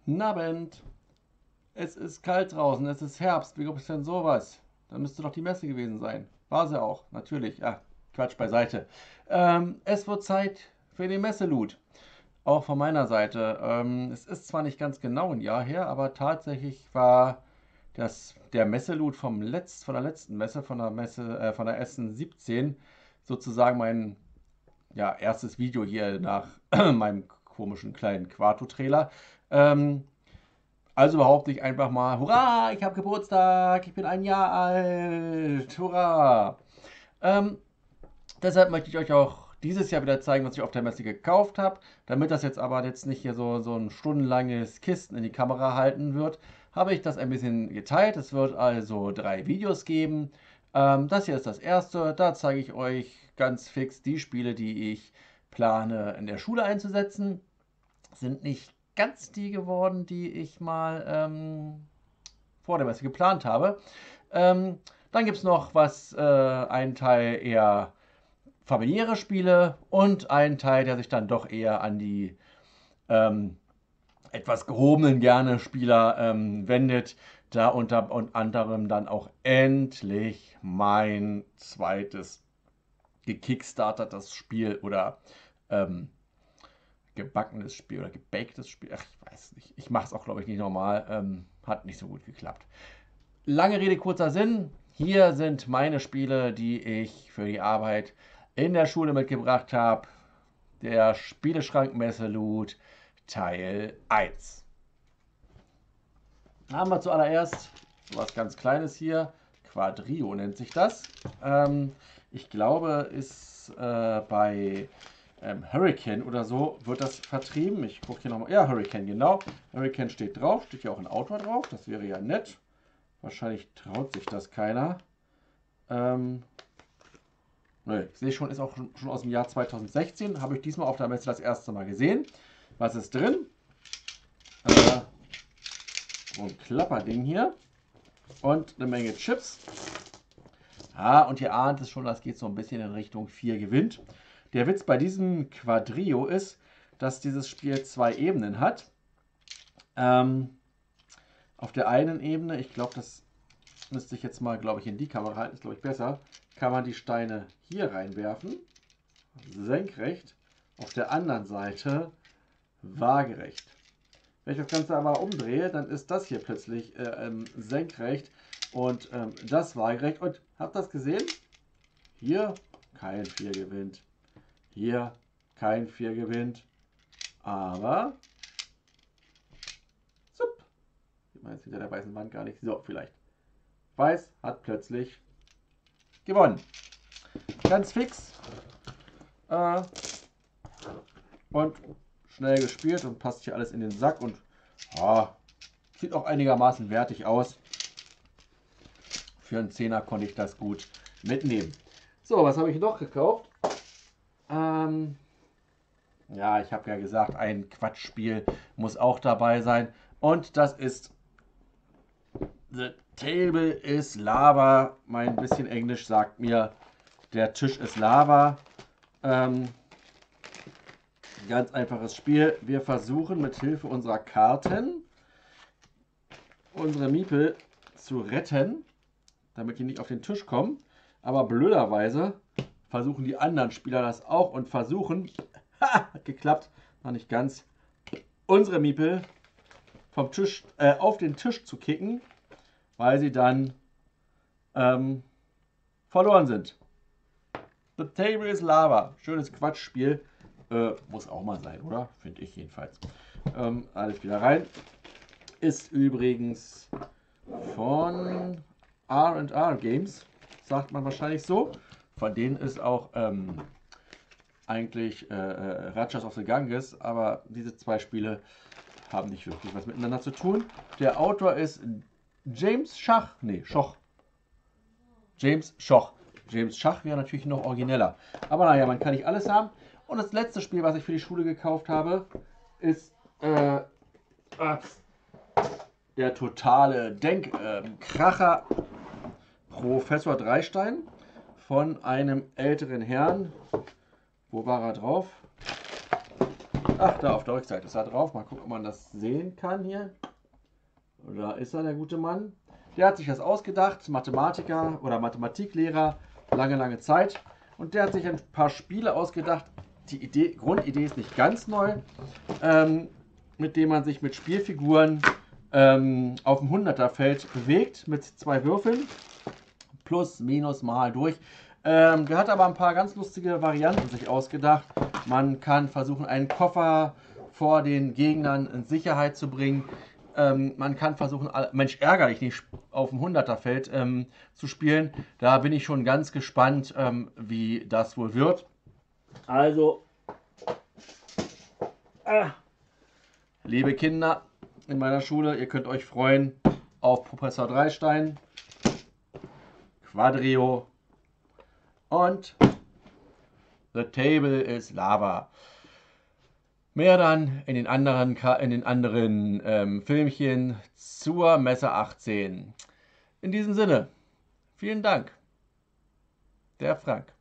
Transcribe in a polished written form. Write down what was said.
Guten Abend. Es ist kalt draußen, es ist Herbst. Wie gibt es denn sowas? Da müsste doch die Messe gewesen sein. War sie auch, natürlich. Ach, Quatsch beiseite. Es wird Zeit für den Messeloot. Auch von meiner Seite. Es ist zwar nicht ganz genau ein Jahr her, aber tatsächlich war der Messeloot von der letzten Messe, von der Essen 17, sozusagen mein erstes Video hier nach meinem komischen kleinen Quarto-Trailer. Ähm, also behaupte ich einfach mal, hurra, ich habe Geburtstag, ich bin ein Jahr alt, hurra. Ähm, Deshalb möchte ich euch auch dieses Jahr wieder zeigen, was ich auf der Messe gekauft habe. Damit das jetzt aber jetzt nicht hier so ein stundenlanges Kisten in die Kamera halten wird, habe ich das ein bisschen geteilt. Es wird also 3 Videos geben. Das hier ist das erste. Da zeige ich euch ganz fix die Spiele, die ich plane in der Schule einzusetzen. Sind nicht ganz die geworden, die ich mal vor der Messe geplant habe. Dann gibt es noch einen Teil eher familiäre Spiele und einen Teil, der sich dann doch eher an die ähm, etwas gehobenen gerne Spieler wendet. Da unter anderem dann auch endlich mein zweites gekickstartetes Spiel oder ähm, gebackenes Spiel oder gebaktes Spiel. Ach, ich weiß nicht. Ich mache es auch, glaube ich, nicht normal. Hat nicht so gut geklappt. Lange Rede, kurzer Sinn. Hier sind meine Spiele, die ich für die Arbeit in der Schule mitgebracht habe. Der Spieleschrank Messeloot Teil 1. Da haben wir zuallererst was ganz Kleines hier. Quadrio nennt sich das. Ich glaube, ist bei Hurricane oder so wird das vertrieben. Ich gucke hier nochmal. Ja, Hurricane, genau. Hurricane steht drauf. Steht ja auch ein Autor drauf. Das wäre ja nett. Wahrscheinlich traut sich das keiner. Ne, ich sehe schon, ist auch schon aus dem Jahr 2016. Habe ich diesmal auf der Messe das erste Mal gesehen. Was ist drin? So ein Klapperding hier. Und eine Menge Chips. Und ihr ahnt es schon, das geht so ein bisschen in Richtung 4 gewinnt. Der Witz bei diesem Quadrio ist, dass dieses Spiel 2 Ebenen hat. Auf der einen Ebene, ich glaube, das müsste ich jetzt mal, glaube ich, in die Kamera halten, ist, glaube ich, besser, kann man die Steine hier reinwerfen, senkrecht, auf der anderen Seite waagerecht. Wenn ich das Ganze aber umdrehe, dann ist das hier plötzlich senkrecht und das waagerecht. Und habt ihr das gesehen? Hier kein 4 gewinnt. Hier kein 4 gewinnt. Aber zup, sieht man jetzt hinter der weißen Wand gar nicht. So, vielleicht. Weiß hat plötzlich gewonnen. Ganz fix. Und schnell gespielt und passt hier alles in den Sack und sieht auch einigermaßen wertig aus. Für einen Zehner konnte ich das gut mitnehmen. So, was habe ich noch gekauft? Ja, ich habe ja gesagt, ein Quatschspiel muss auch dabei sein. Und das ist The Table is Lava. Mein bisschen Englisch sagt mir, der Tisch ist Lava. Ganz einfaches Spiel. Wir versuchen mit Hilfe unserer Karten unsere Miepel zu retten, damit die nicht auf den Tisch kommen. Aber blöderweise versuchen die anderen Spieler das auch und versuchen, hat geklappt, noch nicht ganz, unsere Miepel vom Tisch auf den Tisch zu kicken, weil sie dann verloren sind. The Table is Lava. Schönes Quatschspiel. Muss auch mal sein, oder? Finde ich jedenfalls. Alles wieder rein. Ist übrigens von R&R Games, sagt man wahrscheinlich so. Von denen ist auch eigentlich Rajas of the Ganges, aber diese 2 Spiele haben nicht wirklich was miteinander zu tun. Der Autor ist James Schach. Nee, Schoch. James Schoch. James Schach wäre natürlich noch origineller. Aber naja, man kann nicht alles haben. Und das letzte Spiel, was ich für die Schule gekauft habe, ist der totale Denkkracher Professor Dreistein von einem älteren Herrn. Wo war er drauf? Ach, da auf der Rückseite ist er drauf. Mal gucken, ob man das sehen kann hier. Da ist er, der gute Mann. Der hat sich das ausgedacht, Mathematiker oder Mathematiklehrer, lange, lange Zeit. Und der hat sich ein paar Spiele ausgedacht. Die Grundidee ist nicht ganz neu, mit dem man sich mit Spielfiguren auf dem 100er-Feld bewegt, mit 2 Würfeln. Plus, minus, mal, durch. Der hat aber ein paar ganz lustige Varianten sich ausgedacht. Man kann versuchen, einen Koffer vor den Gegnern in Sicherheit zu bringen. Man kann versuchen, Mensch, ärgere dich nicht, auf dem 100er-Feld zu spielen. Da bin ich schon ganz gespannt, wie das wohl wird. Also, liebe Kinder in meiner Schule, ihr könnt euch freuen auf Professor Dreistein, Quadrio und The Table is Lava. Mehr dann in den anderen Filmchen zur Messe 18. In diesem Sinne, vielen Dank. Der Frank.